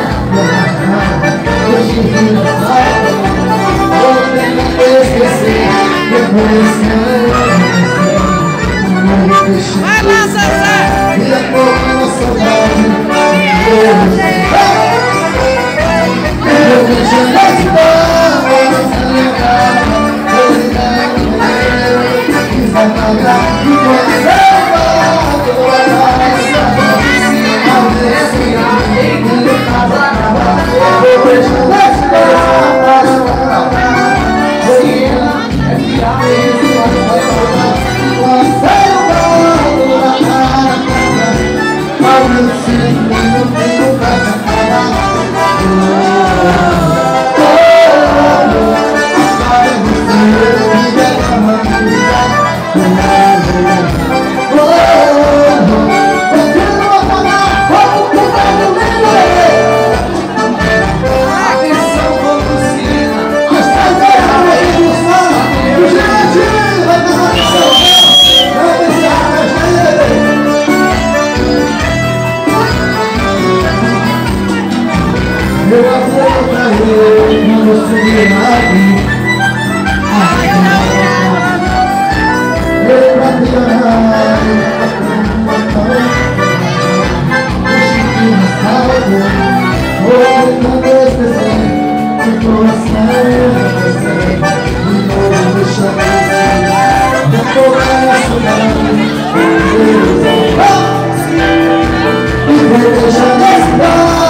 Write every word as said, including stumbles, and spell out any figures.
Vai lá, Zezé! E a pouco na saudade eu vejo nesse banco, essa legal, esse cara que vai pagar e você vai toda essa voz ao descer, em casa acabar. Eu vejo nesse banco, se é que a mesma vai toda você vai toda a casa ao meu filho, meu filho vai acabar. Meu amor pra eu não subir aqui. Eu pra piorar, deixe que me salve. Hoje não vou esquecer, que coração eu já pensei. E não vou deixar crescer, vou colocar na saudade. E vou deixar nesse bar.